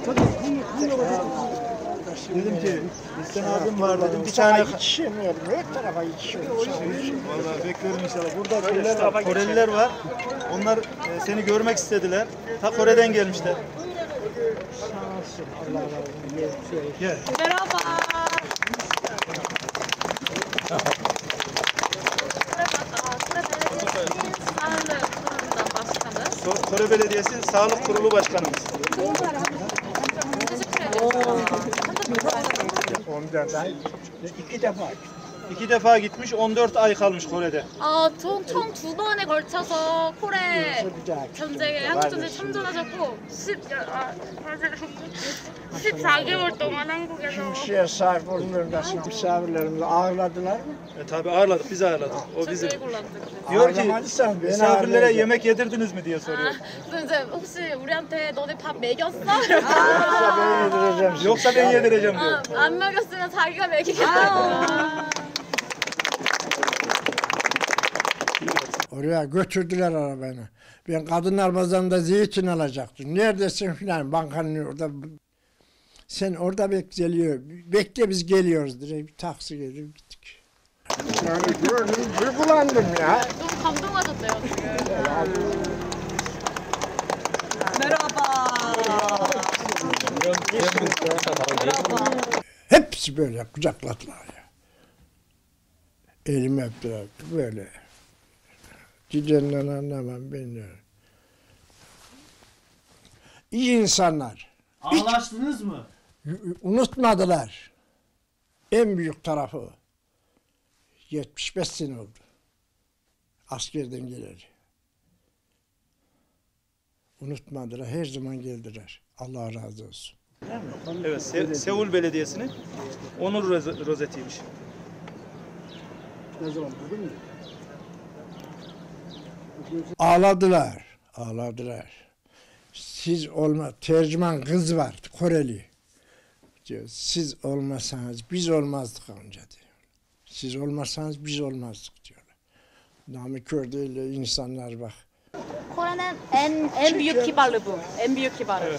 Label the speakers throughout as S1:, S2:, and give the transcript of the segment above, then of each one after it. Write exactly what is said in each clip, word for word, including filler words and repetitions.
S1: Dedim ki İhsan abim var dedim bir tane
S2: yetişemiyorum. Her tarafa yetişiyorum.
S1: vallahi bekliyorum inşallah. Burada şeyler var, Koreliler var. Onlar e, seni görmek istediler. Ta Kore'den gelmişler.
S2: Sağ olsun. Allah razı olsun.
S1: Gel.
S3: Merhaba.
S1: So- Kore Belediyesi Sağlık Kurulu Başkanımız.
S2: Ondan da iki defa.
S1: İki defa gitmiş, on dört ay kalmış Kore'de.
S3: 아, 총, 총 두 번에 걸쳐서 코레 전쟁에 한국 전쟁에 참전하셨고 십, 아, 십사 개월 동안 한국에서
S2: Kimseye sahip olmuyorum da şimdi misafirlerimizi ağırladılar.
S1: E, tabii ağırladık, biz ağırladık. O bizim.
S3: 저희 골랐는데.
S1: Diyor ki
S2: Ağırlamadıysan beni
S1: misafirlere
S2: ağırlayacak.
S1: yemek yedirdiniz mi diye soruyor.
S3: 그래서 이제 혹시 우리한테 너네 밥 먹였어?
S2: Yoksa ben yedireceğim sizi.
S1: Yoksa ben yedireceğim diyor.
S3: 아, 안 먹였으면 자기가 먹이겠다고.
S2: Oraya götürdüler arabayla. Ben kadınlar pazarında zeytin alacaktım. Neredesin filan bankanın orada. Sen orada bekliyor. Bekle biz geliyoruz direkt. Bir taksi geldi gittik. Yani gördüm, duygulandım ya.
S3: 너무 감동하셨대요 지금.
S2: Hepsi böyle kucakladılar ya. Elimi öptüler böyle. Cicenden anlamam beni. İyi insanlar.
S4: Ağlaştınız mı?
S2: Unutmadılar. En büyük tarafı. yetmiş beş sene oldu. Askerden geleli. Unutmadılar. Her zaman geldiler. Allah razı olsun.
S1: Evet, Se- Seul Belediyesi'nin onur roze- rozetiymiş.
S2: Ağladılar. Ağladılar. Siz olma, tercüman kız var, Koreli. Diyor, siz olmasanız biz olmazdık önce diyor. Siz olmasanız biz olmazdık diyorlar. Namıkör değil insanlar bak.
S3: 코레는 en en büyük kibarlığı bu. En büyük kibarlığı.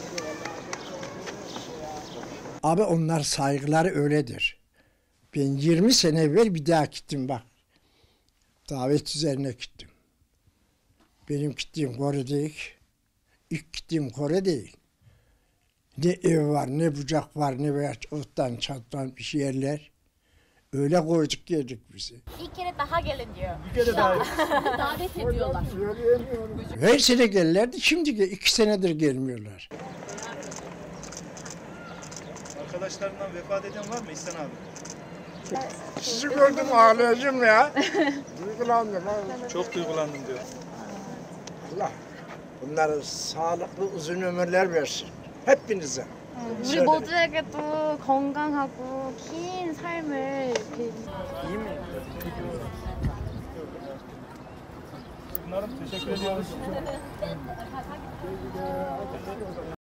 S2: Abi onlar saygıları öyledir. Ben yirmi sene evvel bir daha gittim bak. Davet üzerine gittim. Benim gittiğim Kore değil. İlk gittiğim Kore değil. Ne ev var, ne bucak var, ne veya ottan çattan bir yerler. Öyle koyduk geldik bizi.
S3: Bir kere daha gelin diyor.
S1: Bir kere daha.
S3: Davet ediyorlar.
S2: Her sene gelirlerdi, şimdi gel- iki senedir gelmiyorlar.
S1: Arkadaşlarından vefat eden var mı İhsan abi?
S2: Sizi gördüm ağlayacağım ya. Duygulandım.
S1: Çok duygulandım diyor.
S2: Allah bunlara sağlıklı uzun ömürler versin. Hepinize.
S3: 우리 모두에게도 건강하고 긴 삶을 이렇게
S2: İyi mi?
S1: Bunların teşekkür ediyoruz.